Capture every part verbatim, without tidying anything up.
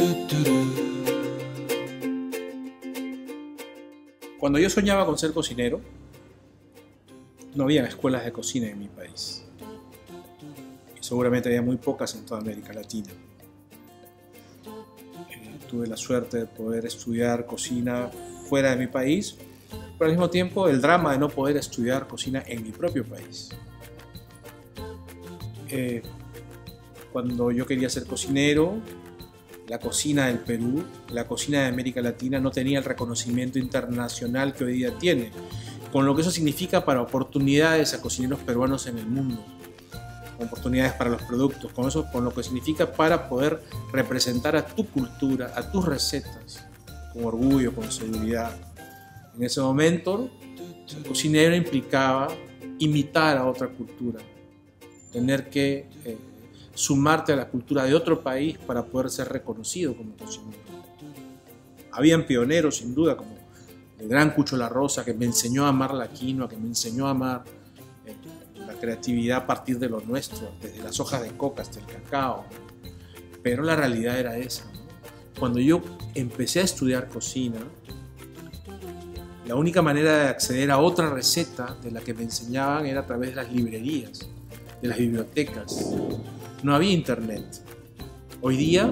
Cuando yo soñaba con ser cocinero, no había escuelas de cocina en mi país. Y seguramente había muy pocas en toda América Latina. Eh, tuve la suerte de poder estudiar cocina fuera de mi país, pero al mismo tiempo el drama de no poder estudiar cocina en mi propio país. Eh, cuando yo quería ser cocinero, la cocina del Perú, la cocina de América Latina no tenía el reconocimiento internacional que hoy día tiene, con lo que eso significa para oportunidades a cocineros peruanos en el mundo, oportunidades para los productos, con eso, con lo que significa para poder representar a tu cultura, a tus recetas, con orgullo, con seguridad. En ese momento, ser cocinero implicaba imitar a otra cultura, tener que eh, sumarte a la cultura de otro país para poder ser reconocido como cocinero. Habían pioneros, sin duda, como el gran Cucho La Rosa, que me enseñó a amar la quinoa, que me enseñó a amar eh, la creatividad a partir de lo nuestro, desde las hojas de coca hasta el cacao. Pero la realidad era esa, ¿no? Cuando yo empecé a estudiar cocina, la única manera de acceder a otra receta de la que me enseñaban era a través de las librerías, de las bibliotecas. No había internet. Hoy día,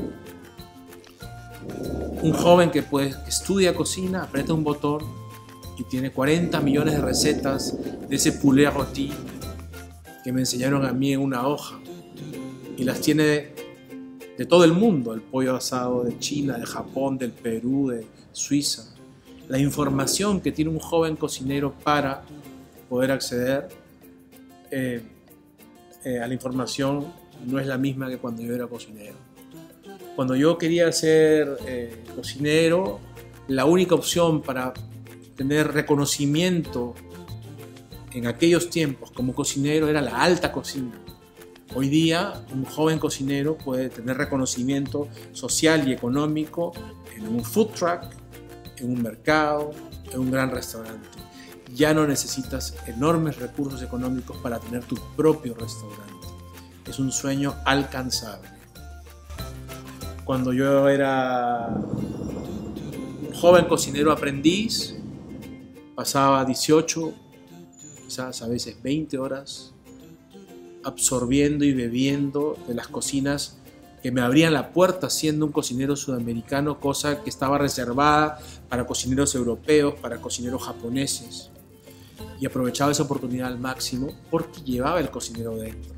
un joven que, pues, que estudia cocina, aprieta un botón y tiene cuarenta millones de recetas de ese poulet rôti que me enseñaron a mí en una hoja. Y las tiene de, de todo el mundo, el pollo asado de China, de Japón, del Perú, de Suiza. La información que tiene un joven cocinero para poder acceder eh, eh, a la información no es la misma que cuando yo era cocinero. Cuando yo quería ser eh, cocinero, la única opción para tener reconocimiento en aquellos tiempos como cocinero era la alta cocina. Hoy día, un joven cocinero puede tener reconocimiento social y económico en un food truck, en un mercado, en un gran restaurante. Ya no necesitas enormes recursos económicos para tener tu propio restaurante. Es un sueño alcanzable. Cuando yo era un joven cocinero aprendiz, pasaba dieciocho, quizás a veces veinte horas absorbiendo y bebiendo de las cocinas que me abrían la puerta siendo un cocinero sudamericano, cosa que estaba reservada para cocineros europeos, para cocineros japoneses. Y aprovechaba esa oportunidad al máximo porque llevaba el cocinero dentro.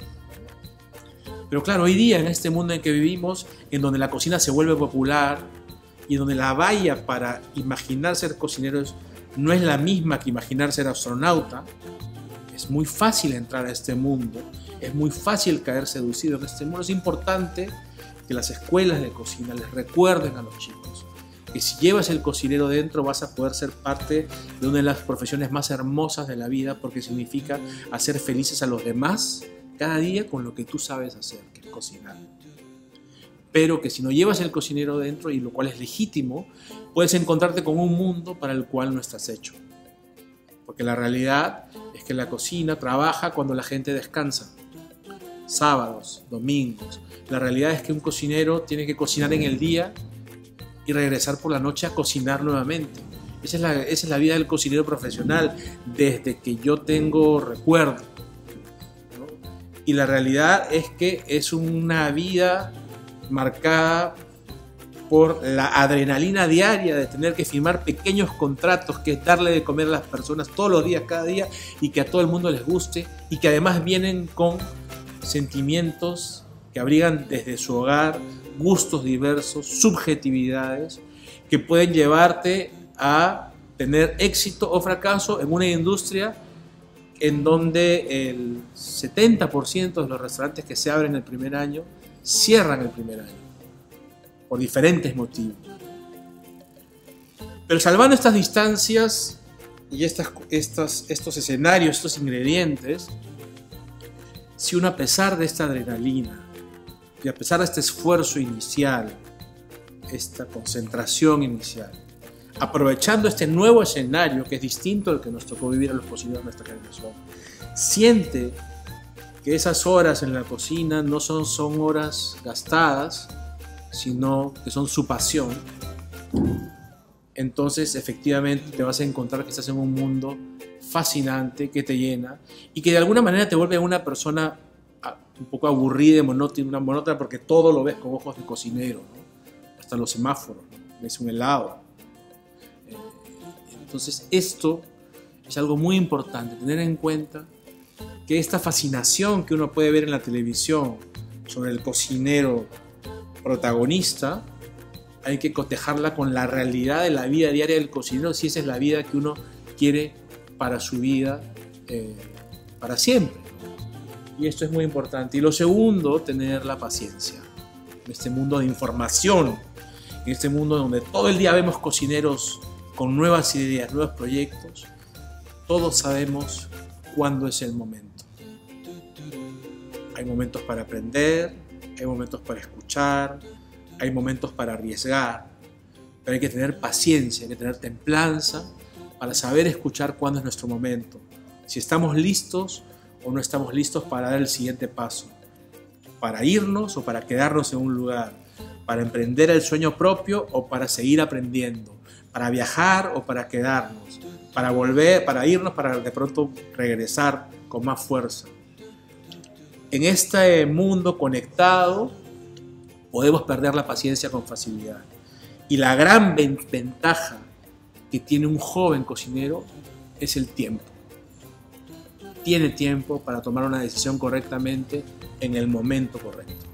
Pero claro, hoy día en este mundo en que vivimos, en donde la cocina se vuelve popular y donde la valla para imaginar ser cocinero no es la misma que imaginar ser astronauta, es muy fácil entrar a este mundo, es muy fácil caer seducido en este mundo. Es importante que las escuelas de cocina les recuerden a los chicos que si llevas el cocinero dentro vas a poder ser parte de una de las profesiones más hermosas de la vida, porque significa hacer felices a los demás cada día con lo que tú sabes hacer, que es cocinar. Pero que si no llevas el cocinero dentro, y lo cual es legítimo, puedes encontrarte con un mundo para el cual no estás hecho. Porque la realidad es que la cocina trabaja cuando la gente descansa. Sábados, domingos. La realidad es que un cocinero tiene que cocinar en el día y regresar por la noche a cocinar nuevamente. Esa es la, esa es la vida del cocinero profesional desde que yo tengo recuerdo, ¿no? Y la realidad es que es una vida marcada por la adrenalina diaria de tener que firmar pequeños contratos, que es darle de comer a las personas todos los días, cada día, y que a todo el mundo les guste, y que además vienen con sentimientos que abrigan desde su hogar gustos diversos, subjetividades, que pueden llevarte a tener éxito o fracaso en una industria en donde el setenta por ciento de los restaurantes que se abren el primer año cierran el primer año, por diferentes motivos. Pero salvando estas distancias y estas, estas, estos escenarios, estos ingredientes, si uno, a pesar de esta adrenalina y a pesar de este esfuerzo inicial, esta concentración inicial, aprovechando este nuevo escenario que es distinto al que nos tocó vivir a los cocineros de nuestra generación, siente que esas horas en la cocina no son, son horas gastadas, sino que son su pasión, entonces efectivamente te vas a encontrar que estás en un mundo fascinante, que te llena y que de alguna manera te vuelve una persona un poco aburrida y monótona, una monótona porque todo lo ves con ojos de cocinero, ¿no? Hasta los semáforos, ¿no? Ves un helado. Eh, entonces esto es algo muy importante, tener en cuenta que esta fascinación que uno puede ver en la televisión sobre el cocinero protagonista, hay que cotejarla con la realidad de la vida diaria del cocinero, si esa es la vida que uno quiere para su vida, eh, para siempre. Y esto es muy importante. Y lo segundo, tener la paciencia. En este mundo de información, en este mundo donde todo el día vemos cocineros con nuevas ideas, nuevos proyectos, todos sabemos cuándo es el momento. Hay momentos para aprender, hay momentos para escuchar, hay momentos para arriesgar, pero hay que tener paciencia, hay que tener templanza para saber escuchar cuándo es nuestro momento, si estamos listos o no estamos listos para dar el siguiente paso, para irnos o para quedarnos en un lugar, para emprender el sueño propio o para seguir aprendiendo, para viajar o para quedarnos, para volver, para irnos, para de pronto regresar con más fuerza. En este mundo conectado podemos perder la paciencia con facilidad. Y la gran ventaja que tiene un joven cocinero es el tiempo. Tiene tiempo para tomar una decisión correctamente en el momento correcto.